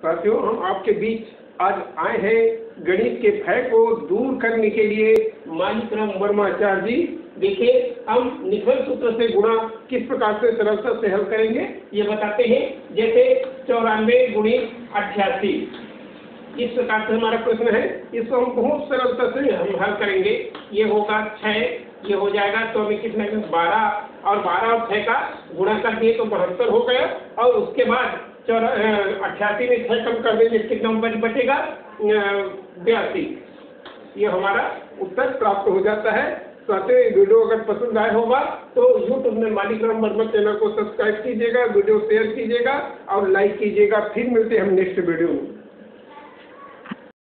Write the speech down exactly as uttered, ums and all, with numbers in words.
साथियों, हम आपके बीच आज आए हैं गणित के भय को दूर करने के लिए। मालिकराम वर्माचार्य जी, देखिए हम निखल सूत्र से गुणा किस प्रकार से सरलता से हल करेंगे ये बताते हैं। जैसे चौरानवे गुणित अट्ठासी, इस प्रकार से हमारा प्रश्न है। इसको हम बहुत सरलता से हम हल करेंगे। ये होगा छः, ये हो जाएगा तो हमें कितना बारह, और बारह और छः का गुणा कर दिए तो बहत्तर हो गया। और उसके बाद चौरा अट्ठासी में छः कम कर देंगे, कितना बचेगा बयासी। ये हमारा उत्तर प्राप्त हो जाता है। साथियों, ये वीडियो अगर पसंद आया होगा तो यूट्यूब में मालिकराम वर्मा चैनल को सब्सक्राइब कीजिएगा, वीडियो शेयर कीजिएगा और लाइक कीजिएगा। फिर मिलते हैं हम नेक्स्ट वीडियो में।